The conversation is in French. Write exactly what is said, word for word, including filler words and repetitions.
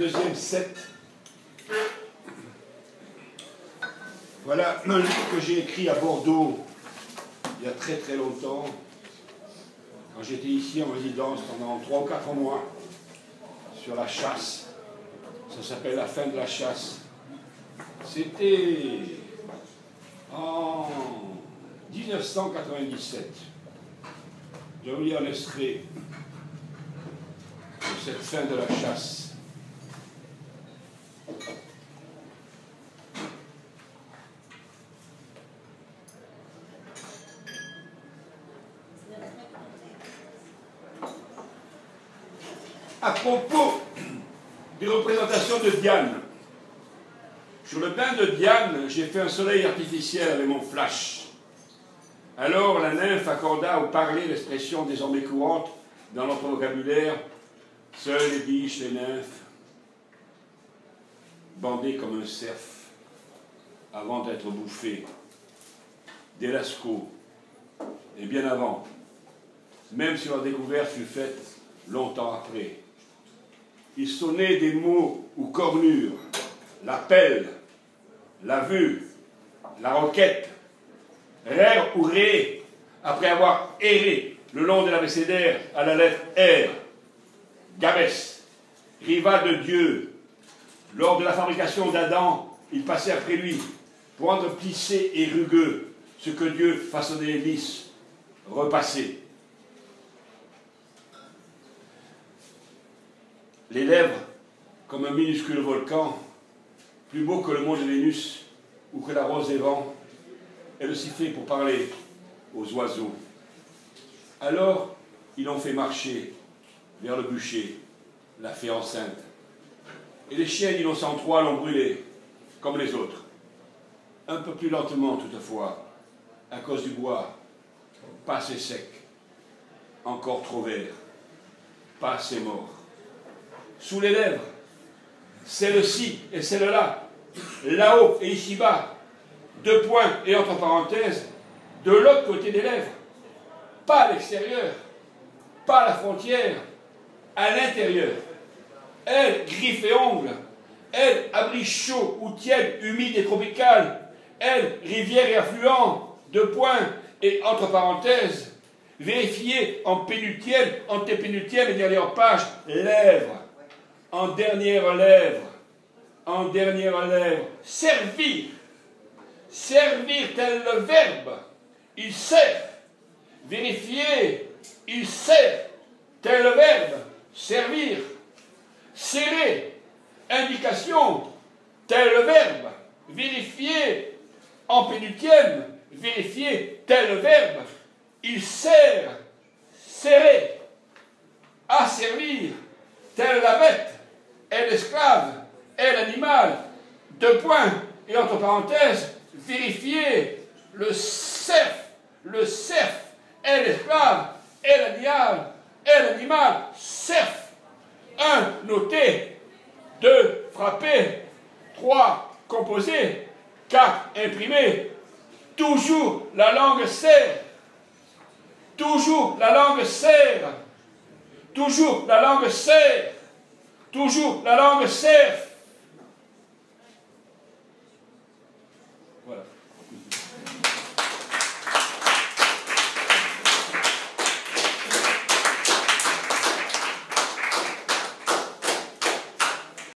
deuxième set. Voilà un livre que j'ai écrit à Bordeaux il y a très très longtemps, quand j'étais ici en résidence pendant trois ou quatre mois, sur la chasse. Ça s'appelle La fin de la chasse. C'était en mille neuf cent quatre-vingt-dix-sept. Je vais vous lire un extrait de cette fin de la chasse. À propos des représentations de Diane, sur le bain de Diane, j'ai fait un soleil artificiel avec mon flash. Alors la nymphe accorda au parler l'expression désormais courante dans notre vocabulaire, seules les biches, les nymphes, bandées comme un cerf, avant d'être bouffées, des lascaux, et bien avant, même si leur découverte fut faite longtemps après. Il sonnait des mots ou cornures, la pelle, la vue, la roquette, rère ou ré, après avoir erré le long de l'abécédaire à la lettre R, Gabès, rival de Dieu. Lors de la fabrication d'Adam, il passait après lui pour rendre plissé et rugueux ce que Dieu façonnait lisse, repassé. Les lèvres, comme un minuscule volcan, plus beau que le mont de Vénus ou que la rose des vents, est aussi fait pour parler aux oiseaux. Alors, ils l'ont fait marcher vers le bûcher, la fée enceinte. Et les chiens d'innocent trois l'ont brûlé, comme les autres. Un peu plus lentement toutefois, à cause du bois, pas assez sec, encore trop vert, pas assez mort. Sous les lèvres, celle-ci et celle-là, là-haut et ici-bas, deux points et entre parenthèses, de l'autre côté des lèvres, pas à l'extérieur, pas à la frontière, à l'intérieur. Elle, griffes et ongles, elle, abri chaud ou tiède, humide et tropical, elle, rivière et affluent, deux points et entre parenthèses, vérifiez en pénultième, antépénultième et dernière page, lèvres. En dernière lèvre, en dernière lèvre, servir, servir tel le verbe, il sert, vérifier, il sert, tel le verbe, servir, serrer, indication, tel le verbe, vérifier, en pénultième, vérifier, tel le verbe, il sert, serrer, asservir, tel la bête, est l'esclave, est l'animal, deux points, et entre parenthèses, vérifier, le cerf, le cerf, est l'esclave, est l'animal, est l'animal, cerf. Un, noté, deux, frappé, trois, composé, quatre, imprimé. Toujours la langue sert, toujours la langue sert, toujours la langue sert. Toujours la langue cerf,